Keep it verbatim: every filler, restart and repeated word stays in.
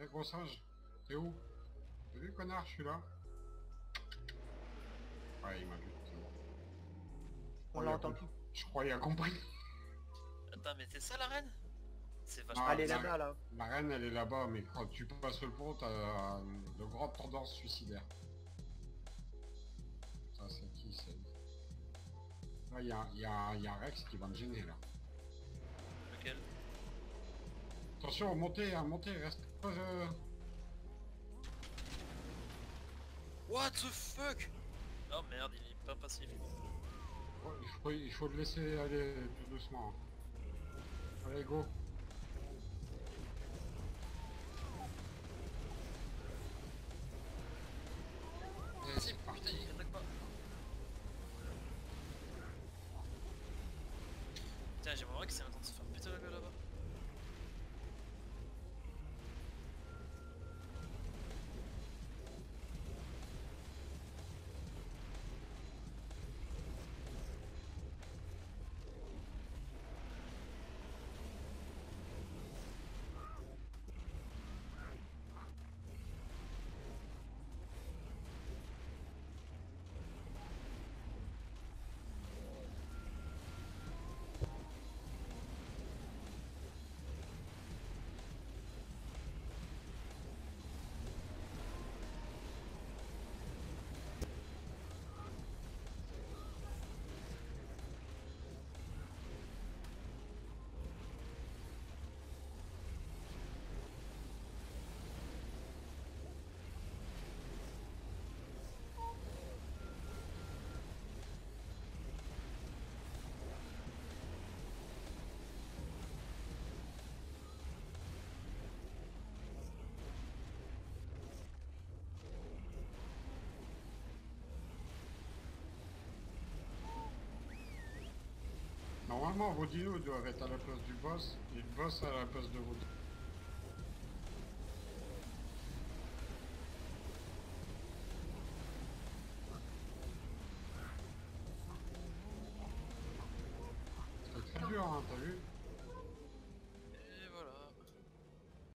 Eh gros singe, t'es où? T'as vu connard, je suis là. Ouais, il m'a vu, c'est bon. On Oh, l'a il a entendu. compris. Je crois qu'il a compris. Attends, mais c'est ça la reine? C'est vachement Ah, Elle est bizarre. là-bas, là. la reine, elle est là-bas, mais quand tu passes le pont, t'as de grandes tendances suicidaires. Ça, c'est qui, c'est... Là, il y a, y, a, y a un Rex qui va me gêner, là. Lequel? Attention, montez, hein, montez, reste pas... Euh... What the fuck? Oh merde, il est pas passif. Ouais, il, faut, il faut le laisser aller tout doucement. Allez, go. Vas-y, putain, il attaque pas. Putain, j'ai vraiment que c'est maintenant de se faire péter la gueule là-bas. Normalement, vos dinos doivent être à la place du boss, et le boss à la place de vos dinos. C'est très dur, hein, t'as vu?